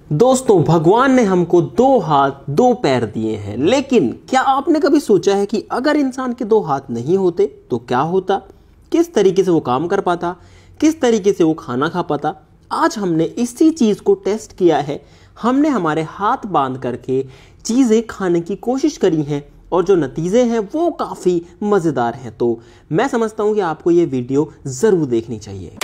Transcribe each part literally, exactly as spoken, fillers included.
दोस्तों, भगवान ने हमको दो हाथ दो पैर दिए हैं, लेकिन क्या आपने कभी सोचा है कि अगर इंसान के दो हाथ नहीं होते तो क्या होता? किस तरीके से वो काम कर पाता, किस तरीके से वो खाना खा पाता? आज हमने इसी चीज को टेस्ट किया है। हमने हमारे हाथ बांध करके चीजें खाने की कोशिश करी हैं और जो नतीजे हैं वो काफी मजेदार हैं। तो मैं समझता हूं कि आपको ये वीडियो जरूर देखनी चाहिए।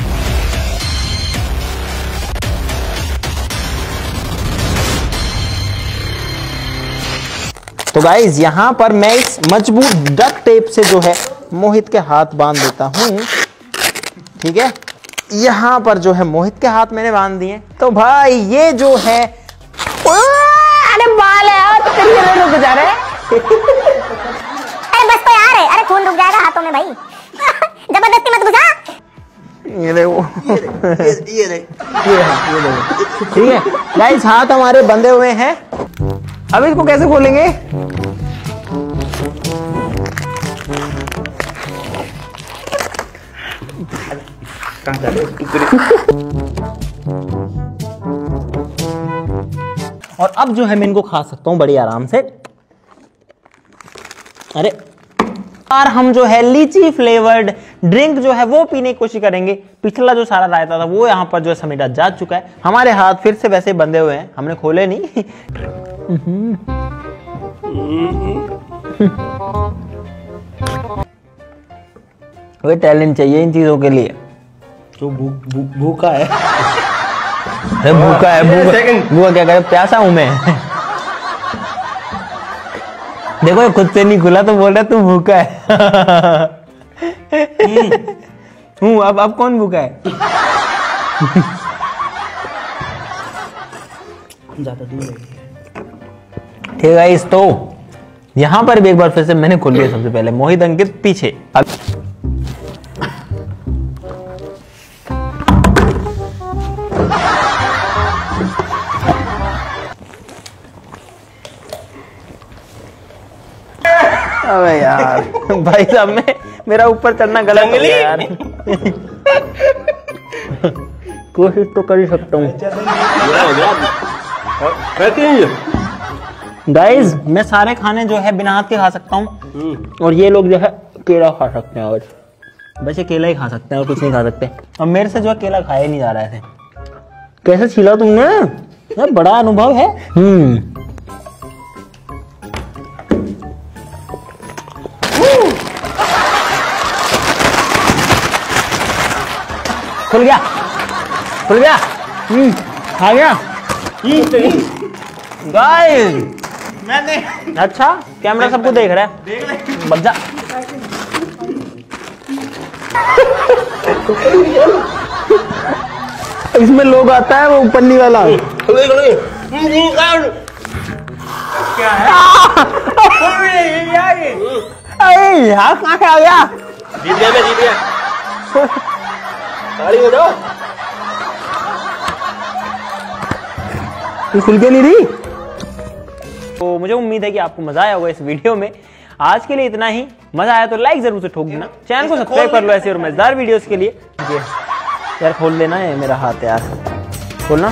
तो गाइज, यहां पर मैं इस मजबूत डक टेप से जो है मोहित के हाथ बांध देता हूं। ठीक है, यहां पर जो है मोहित के हाथ मैंने बांध दिए। तो भाई ये जो है, अरे बाल है, तो रुक जा रहे हैं। अरे बस तो यार है, अरे खून रुक जाएगा हाथों में भाई। जबरदस्ती मत घुसा। ये देखो, ये ये ठीक है गाइस, हाथ हमारे बंधे हुए हैं। अब इसको कैसे खोलेंगे? और अब जो है मैं इनको खा सकता हूं बड़ी आराम से। अरे यार, हम जो है लीची फ्लेवर्ड ड्रिंक जो है वो पीने की कोशिश करेंगे। पिछला जो सारा रायता था वो यहाँ पर जो है समेटा जा चुका है। हमारे हाथ फिर से वैसे बंधे हुए हैं, हमने खोले नहीं। वो टैलेंट चाहिए इन चीजों के लिए। तो भूखा है। अरे भूखा है, भूखा भूखा क्या करे, प्यासा हूं मैं। देखो ये खुद से नहीं खुला तो बोल रहा तू भूखा है। हूँ, अब अब कौन भूखा है? ज्यादा दूर है। ठीक है इस, तो यहां पर भी एक बार फिर से मैंने खोल लिया। सबसे पहले मोहित अंकित पीछे। अब अबे यार, भाई साहब मैं मेरा ऊपर चढ़ना गलत हो गया यार। कोशिश तो कर ही सकता हूँ। गाइस, मैं सारे खाने जो है बिना हाथ के खा सकता हूँ और ये लोग जो है केला खा सकते हैं। और वैसे केला ही खा सकते हैं और कुछ नहीं खा सकते। और मेरे से जो है केला खाया नहीं जा रहा है। कैसे छीला तुमने? यार बड़ा अनुभव है। हम्म खुल गया, खुल गया। हम्म खा गया गाइस। मैंने अच्छा, कैमरा सबको देख रहा है। देख ले, बच जा। इसमें लोग आता है, वो पन्नी वाला। क्या है? अरे यहाँ कहाँ से आ गया? जीत गया, मैं जीत गया। ताली हो जाओ। ये खुल के नहीं रही। तो मुझे उम्मीद है कि आपको मजा आया होगा इस वीडियो में। आज के लिए इतना ही। मजा आया तो लाइक जरूर से ठोक देना, चैनल को सब्सक्राइब कर लो ऐसे और मजेदार वीडियोस के लिए। यार खोल लेना है मेरा हाथ यार, खोलना।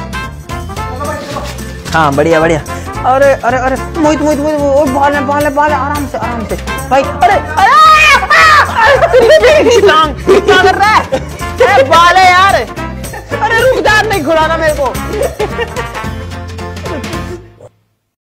हाँ बढ़िया बढ़िया। अरे अरे अरे मोहित मोहित मोहित, बाल है बाल है बाल है, आराम से आराम से भाई। अरे अरे क्या कर रहा है? बाल है यार। अरे रुक जा, नहीं खुलाना मेरे को।